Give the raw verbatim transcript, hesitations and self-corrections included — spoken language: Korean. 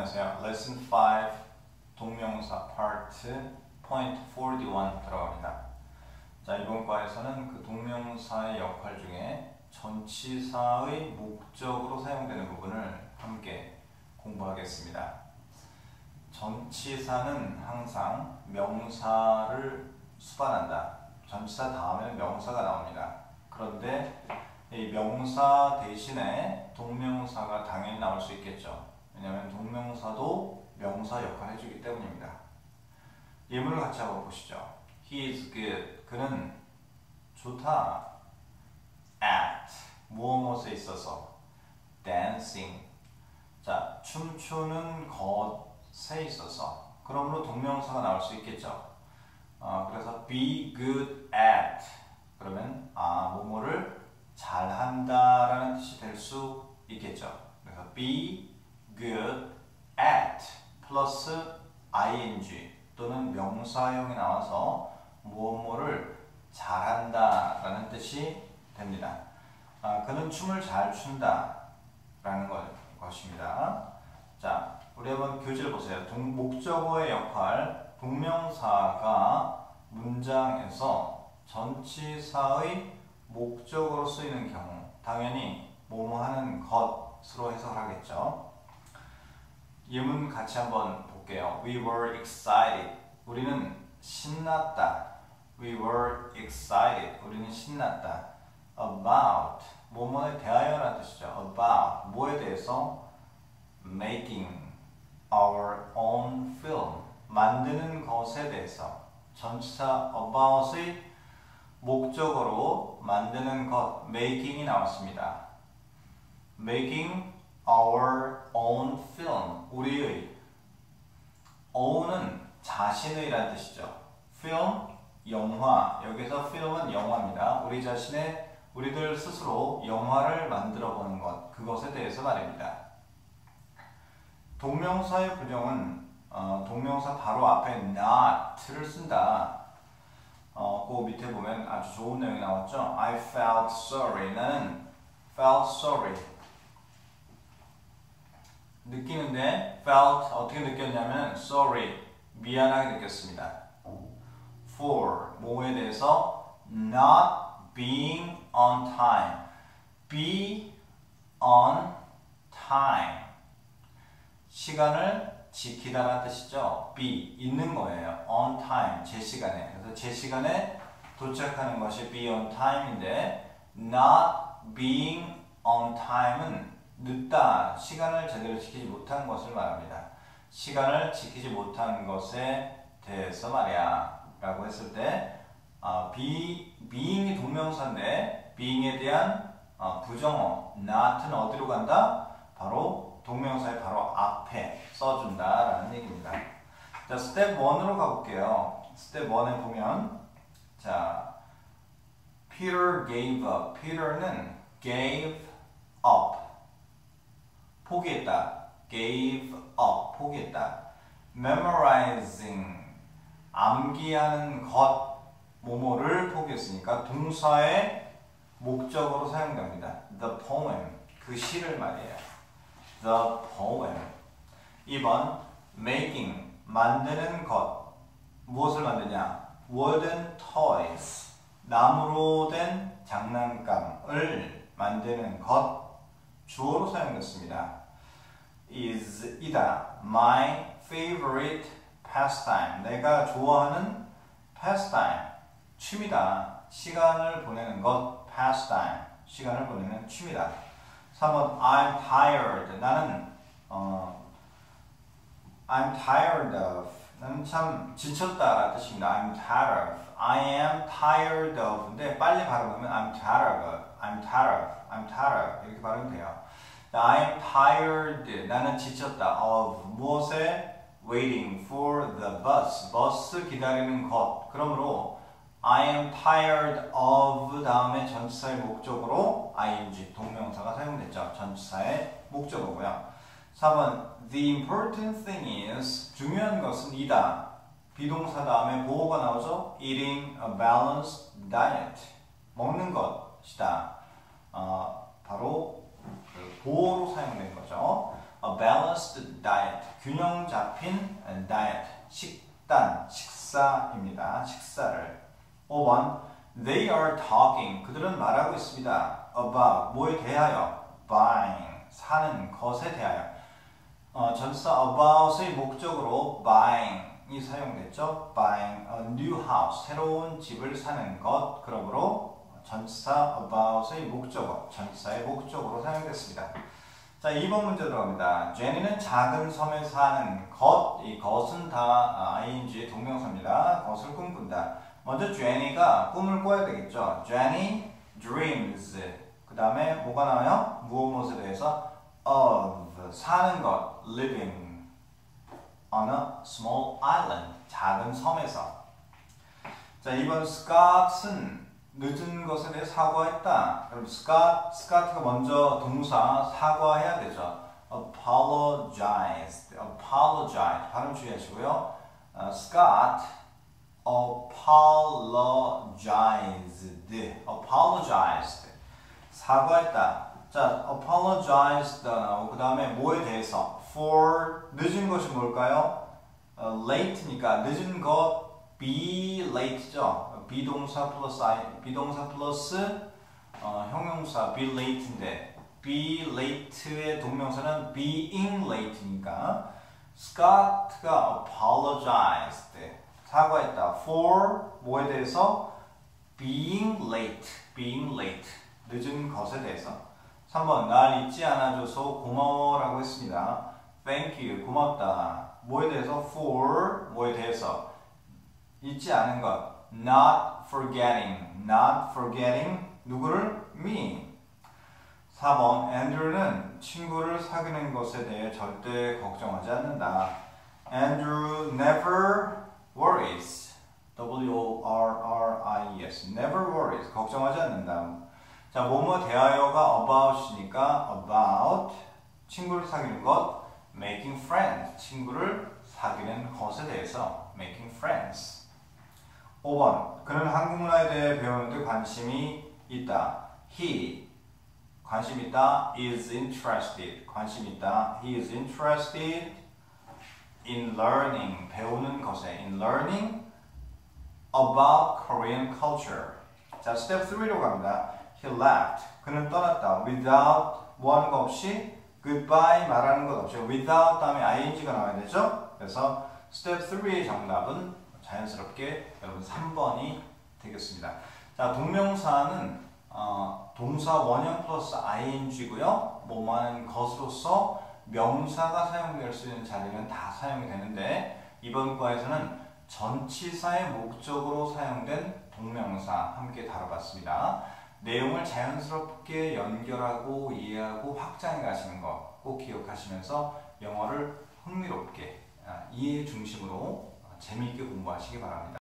안녕하세요. 레슨 오 동명사 파트 포인트 사십일 들어갑니다. 자, 이번 과에서는 그 동명사의 역할 중에 전치사의 목적으로 사용되는 부분을 함께 공부하겠습니다. 전치사는 항상 명사를 수반한다. 전치사 다음에는 명사가 나옵니다. 그런데 이 명사 대신에 동명사가 당연히 나올 수 있겠죠. 왜냐하면 동명사도 명사 역할을 해주기 때문입니다. 예문을 같이 한번 보시죠. He is good. 그는 좋다. At 무엇에 있어서 dancing. 자, 춤추는 것에 있어서. 그러므로 동명사가 나올 수 있겠죠. 어, 그래서 be good at. 그러면 아 뭐뭐를 잘한다라는 뜻이 될 수 있겠죠. 그래서 be good at 플러스 ing 또는 명사형이 나와서 무엇뭐를 잘한다라는 뜻이 됩니다. 아, 그는 춤을 잘 춘다라는 것, 것입니다. 자, 우리 한번 교재를 보세요. 동, 목적어의 역할, 동명사가 문장에서 전치사의 목적으로 쓰이는 경우 당연히 뭐뭐 하는 것으로 해석을 하겠죠. 예문 같이 한번 볼게요. We were excited. 우리는 신났다. We were excited. 우리는 신났다. About 뭐뭐에 대하여라는 뜻이죠. About 뭐에 대해서 making our own film 만드는 것에 대해서 전치사 about의 목적으로 만드는 것 making이 나왔습니다. making our own film 우리의 own은 자신의 라는 뜻이죠. film 영화 여기서 film은 영화입니다. 우리 자신의 우리들 스스로 영화를 만들어 보는 것 그것에 대해서 말입니다. 동명사의 부정은 어, 동명사 바로 앞에 not를 쓴다. 어, 그 밑에 보면 아주 좋은 내용이 나왔죠. I felt sorry. 나는 felt sorry. 느끼는데 felt 어떻게 느꼈냐면 sorry. 미안하게 느꼈습니다. For 뭐에 대해서 not being on time. be on time. 시간을 지키다라는 뜻이죠. be 있는 거예요. on time 제 시간에. 그래서 제 시간에 도착하는 것이 be on time인데 not being on time은 늦다. 시간을 제대로 지키지 못한 것을 말합니다. 시간을 지키지 못한 것에 대해서 말이야. 라고 했을 때 어, be, being이 동명사인데 being에 대한 어, 부정어 not은 어디로 간다? 바로 동명사의 바로 앞에 써준다라는 얘기입니다. 자, 스텝 일으로 가볼게요. 스텝 일에 보면 자, Peter gave up. Peter는 gave up. 포기했다. gave up. 포기했다. memorizing. 암기하는 것. 뭐뭐를 포기했으니까 동사의 목적으로 사용됩니다. the poem. 그 시를 말이에요. the poem. 이 번 making 만드는 것 무엇을 만드냐? wooden toys 나무로 된 장난감을 만드는 것 주어로 사용됐습니다. is 이다 my favorite pastime 내가 좋아하는 pastime 취미다. 시간을 보내는 것 pastime 시간을 보내는 취미다. 삼 번 I'm tired. 나는 어, I'm tired of. 나는 참 지쳤다라는 뜻입니다. I'm tired of. I am tired of. 근데 빨리 발음하면 I'm tired of. I'm tired of. I'm tired of. 이렇게 발음이 돼요. I'm tired. 나는 지쳤다. of. 무엇에? Waiting for the bus. 버스 기다리는 것. 그러므로 I am tired of 다음에 전치사의 목적으로 ing 동명사가 사용됐죠. 전치사의 목적어고요. 사 번 The important thing is 중요한 것은 이다. 비동사 다음에 보어가 나오죠. Eating a balanced diet 먹는 것이다. 어, 바로 그 보어로 사용된 거죠. a balanced diet. 균형 잡힌 diet. 식단, 식사입니다. 식사를. 오 번. They are talking. 그들은 말하고 있습니다. About. 뭐에 대하여? Buying. 사는 것에 대하여. 어, 전사 about의 목적으로 buying이 사용됐죠. Buying a new house. 새로운 집을 사는 것. 그러므로 전사 about의 목적어. 전사의 목적으로 사용됐습니다. 자, 이 번 문제 들어갑니다. 제니는 작은 섬에 사는 것. 이 것은 다 아이엔지의 동명사입니다. 것을 꿈꾼다. 먼저 제니가 꿈을 꿔야 되겠죠. Jenny dreams. 그 다음에 뭐가 나와요? 무엇 무엇에 대해서? Of. 사는 것. Living on a small island. 작은 섬에서. 자, 이번 Scott은 늦은 것에 대해 사과했다. 그럼 Scott, Scott가 먼저 동사 사과해야 되죠. Apologized. Apologize. 발음 주의하시고요. uh, Scott apologized. apologized. 사과했다. 자, apologized 나오고 그 다음에 뭐에 대해서? for 늦은 것이 뭘까요? uh, late니까 늦은 것 be late죠. 비동사 플러스 I, 비동사 플러스 어, 형용사 be late인데 be late의 동명사는 being late니까 Scott가 apologized. 사과했다. for 뭐에 대해서? being late. being late. 늦은 것에 대해서. 삼 번. 날 잊지 않아줘서 고마워라고 했습니다. Thank you. 고맙다. 뭐에 대해서? for 뭐에 대해서? 잊지 않은 것. Not forgetting. Not forgetting. 누구를? Me. 사 번. Andrew는 친구를 사귀는 것에 대해 절대 걱정하지 않는다. Andrew never worries. W O R R I E S. Never worries. 걱정하지 않는다. 자, 뭐뭐 대하여가 about이니까 about. 친구를 사귀는 것. Making friends. 친구를 사귀는 것에 대해서. Making friends. 오 번. 그는 한국 문화에 대해 배우는데 관심이 있다. He. 관심 있다. is interested. 관심 있다. He is interested in learning. 배우는 것에. In learning about Korean culture. 자, 스텝 삼로 갑니다. He left. 그는 떠났다. Without 뭐 하는 거 없이 goodbye 말하는 것 없이 without 다음에 ing가 나와야 되죠. 그래서 스텝 삼의 정답은 자연스럽게 여러분 삼 번이 되겠습니다. 자, 동명사는 어, 동사 원형 플러스 ing고요. 뭐뭐 하는 것으로서 명사가 사용될 수 있는 자리는 다 사용이 되는데 이번 과에서는 전치사의 목적으로 사용된 동명사 함께 다뤄봤습니다. 내용을 자연스럽게 연결하고 이해하고 확장해 가시는 거 꼭 기억하시면서 영어를 흥미롭게 이해 중심으로 재미있게 공부하시기 바랍니다.